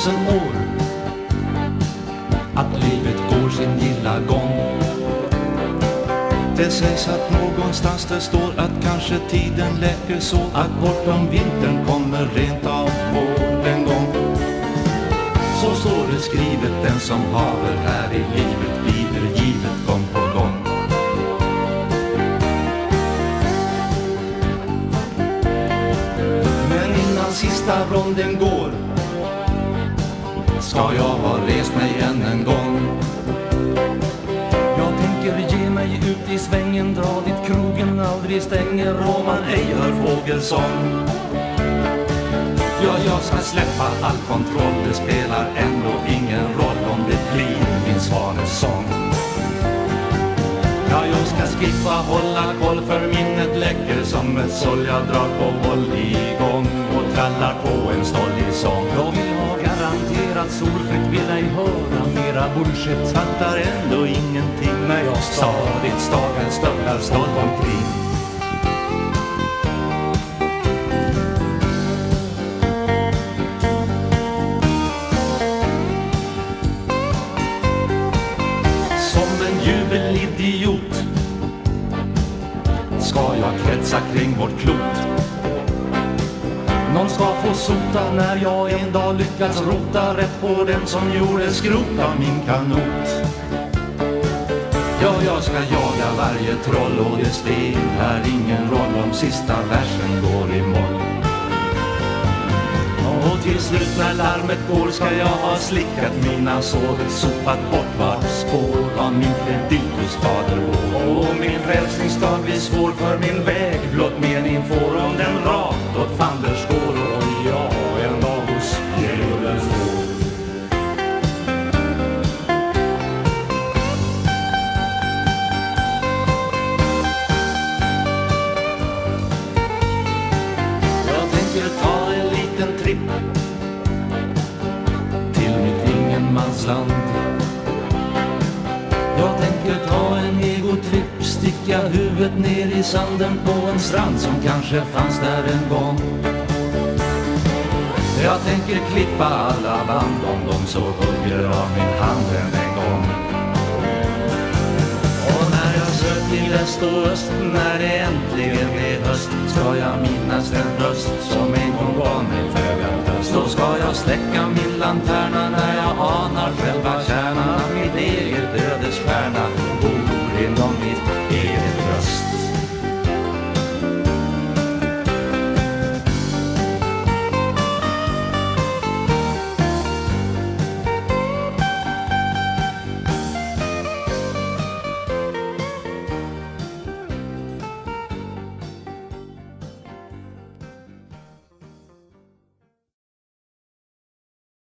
1000 år, att livet går sin gilla gång. Det sägs att någonstans det står att kanske tiden läker så att bortom vintern kommer rent av vår en gång. Så står det skrivet, den som haver här i livet blir givet gång på gång. Men innan sista ronden går ska jag ha rest mig än en gång. Jag tänker ge mig ut i svängen, dra dit krogen aldrig stänger och man ej hör fågelsång. Ja, jag ska släppa all kontroll, det spelar ändå ingen roll om det blir min svanesång. Ja, jag ska skippa hålla koll för minnet läcker som ett såll. Jag drar på håll igång och trallar på en stollig sång. Jag vill ha garanterat solfritt, vill ej höra mera bullshit. Fattar ändå ingenting när jag stadigt stagen stövlar stolt omkring. Jubelidiot ska jag kretsa kring vårt klot. Någon ska få sota när jag en dag lyckats rota rätt på den som gjorde skrota min kanot. Ja, jag ska jaga varje troll och det spelar ingen roll om sista versen går i moll. Och till slut när larmet går ska jag ha slickat mina sår, sopat bort vart spår av min kredit hos fader vår. Och min frälsning ska bli svår för min väg blott mening får om den rakt åt fanders går. Och jag en dag hos djävulen står. Jag tänker ta en liten tripp till mitt ingenmansland. Jag tänker ta en egotripp, sticka huvudet ner i sanden på en strand som kanske fanns där en gång. Jag tänker klippa alla band om de så hugger av min hand en gång. Och när jag sökt till väst och öst, när det äntligen är höst, ska jag minnas den röst som en gång gav mig föga tröst. Då ska jag släcka min lanterna när jag anar själva kärnan, att mitt eget ödes stjärna bor inom mitt